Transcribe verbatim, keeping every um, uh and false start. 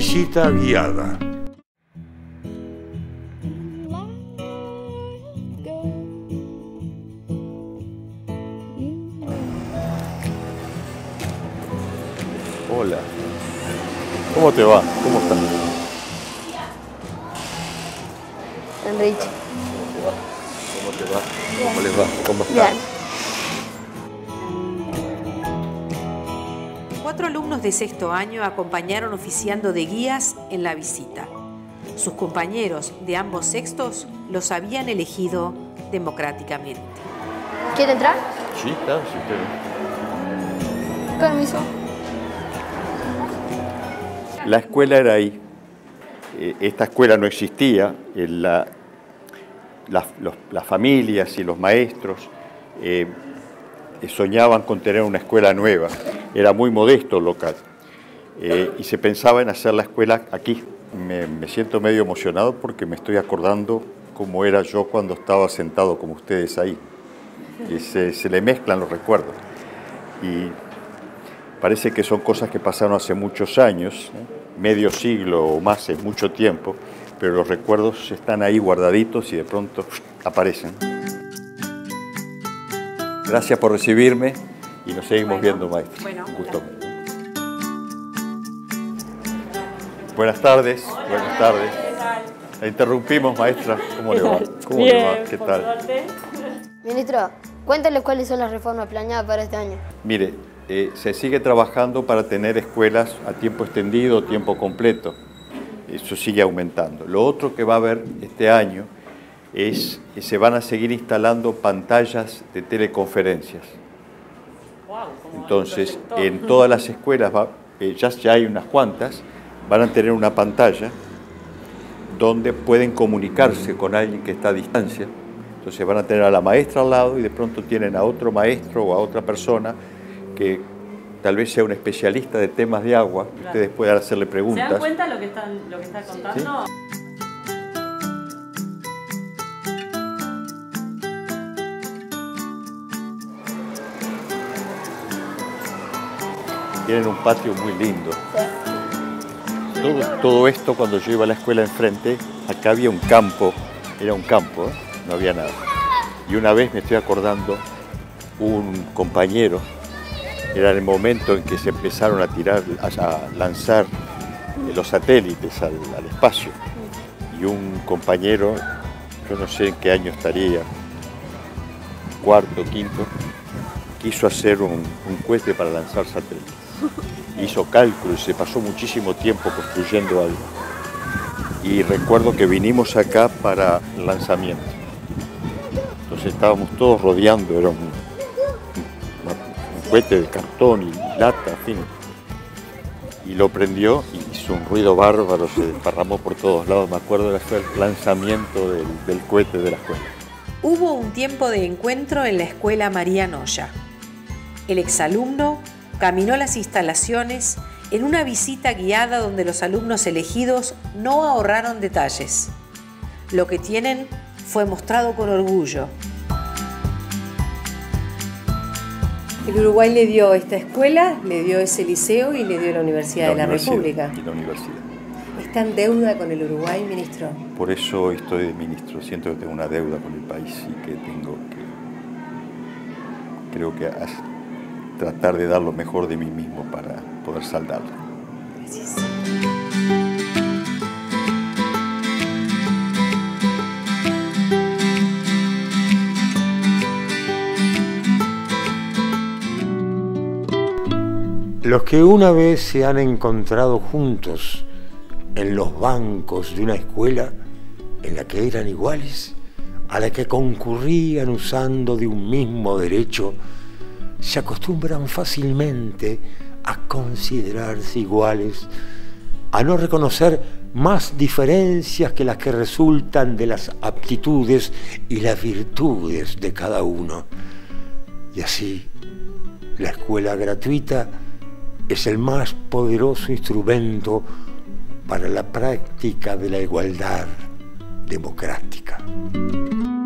Visita guiada. Hola. ¿Cómo te va? ¿Cómo estás? Enrique. ¿Cómo te va? ¿Cómo les va? ¿Cómo están? Bien. Cuatro alumnos de sexto año acompañaron oficiando de guías en la visita. Sus compañeros de ambos sextos los habían elegido democráticamente. ¿Quiere entrar? Sí, está, sí, está. Permiso. La escuela era ahí. Esta escuela no existía. La, la, los, las familias y los maestros eh, soñaban con tener una escuela nueva. Era muy modesto el local. Eh, y se pensaba en hacer la escuela aquí. Me, me siento medio emocionado porque me estoy acordando cómo era yo cuando estaba sentado como ustedes ahí. Y se, se le mezclan los recuerdos. Y parece que son cosas que pasaron hace muchos años, ¿eh? Medio siglo o más, es mucho tiempo, pero los recuerdos están ahí guardaditos y de pronto aparecen. Gracias por recibirme y nos seguimos bueno, viendo, maestro. Bueno, un gusto. Buenas tardes, Hola, buenas tardes. ¿Qué tal? La interrumpimos, maestra. ¿Cómo le va? ¿Cómo Bien, le va? ¿Qué por tal? suerte. Ministro, cuéntale cuáles son las reformas planeadas para este año. Mire, eh, se sigue trabajando para tener escuelas a tiempo extendido, tiempo completo. Eso sigue aumentando. Lo otro que va a haber este año es que se van a seguir instalando pantallas de teleconferencias. Entonces, en todas las escuelas, va, eh, ya, ya hay unas cuantas, van a tener una pantalla donde pueden comunicarse con alguien que está a distancia. Entonces van a tener a la maestra al lado y de pronto tienen a otro maestro o a otra persona que tal vez sea un especialista de temas de agua. Claro. Ustedes puedan hacerle preguntas. ¿Se dan cuenta lo que están, lo que está contando? ¿Sí? Tienen un patio muy lindo. Todo, todo esto, cuando yo iba a la escuela enfrente, acá había un campo, era un campo, ¿eh? No había nada. Y una vez me estoy acordando, un compañero, era el momento en que se empezaron a tirar, a lanzar los satélites al, al espacio. Y un compañero, yo no sé en qué año estaría, cuarto, quinto, quiso hacer un, un cohete para lanzar satélites. Hizo cálculos, se pasó muchísimo tiempo construyendo algo. Y recuerdo que vinimos acá para el lanzamiento. Entonces estábamos todos rodeando, era un, un, un cohete de cartón y lata, en fin. Y lo prendió y hizo un ruido bárbaro, se desparramó por todos lados. Me acuerdo de hacer el lanzamiento del, del cohete de la escuela. Hubo un tiempo de encuentro en la escuela María Noya. El exalumno caminó las instalaciones en una visita guiada donde los alumnos elegidos no ahorraron detalles. Lo que tienen fue mostrado con orgullo. El Uruguay le dio esta escuela, le dio ese liceo y le dio la Universidad la de la universidad, República. Y la universidad. ¿Está en deuda con el Uruguay, ministro? Por eso estoy de ministro. Siento que tengo una deuda con el país y que tengo que... Creo que tratar de dar lo mejor de mí mismo para poder saldarla. Gracias. Los que una vez se han encontrado juntos en los bancos de una escuela en la que eran iguales, a la que concurrían usando de un mismo derecho, se acostumbran fácilmente a considerarse iguales, a no reconocer más diferencias que las que resultan de las aptitudes y las virtudes de cada uno. Y así, la escuela gratuita es el más poderoso instrumento para la práctica de la igualdad democrática.